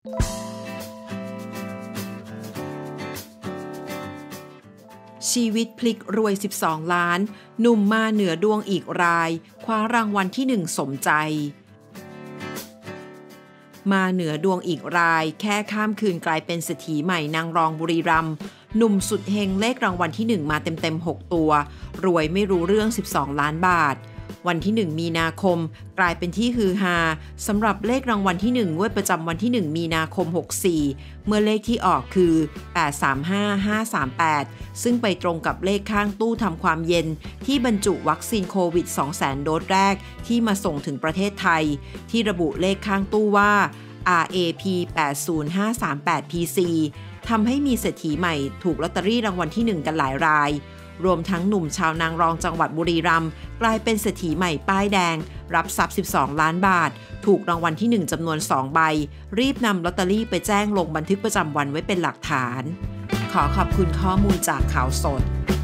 ชีวิตพลิกรวย12ล้านหนุ่มมาเหนือดวงอีกรายคว้ารางวัลที่1สมใจมาเหนือดวงอีกรายแค่ข้ามคืนกลายเป็นเศรษฐีใหม่นางรองบุรีรัมย์หนุ่มสุดเฮงเลขรางวัลที่1มาเต็ม6ตัวรวยไม่รู้เรื่อง12ล้านบาทวันที่1มีนาคมกลายเป็นที่ฮือฮาสำหรับเลขรางวัลที่1งวดประจำวันที่1มีนาคม64เมื่อเลขที่ออกคือ835538ซึ่งไปตรงกับเลขข้างตู้ทำความเย็นที่บรรจุวัคซีนโควิด 200,000 โดสแรกที่มาส่งถึงประเทศไทยที่ระบุเลขข้างตู้ว่า RAP 80538 PC ทำให้มีเศรษฐีใหม่ถูกลอตเตอรี่รางวัลที่1กันหลายรายรวมทั้งหนุ่มชาวนางรองจังหวัดบุรีรัมย์กลายเป็นเศรษฐีใหม่ป้ายแดงรับทรัพย์12ล้านบาทถูกรางวัลที่1จำนวน2ใบรีบนำลอตเตอรี่ไปแจ้งลงบันทึกประจำวันไว้เป็นหลักฐานขอขอบคุณข้อมูลจากข่าวสด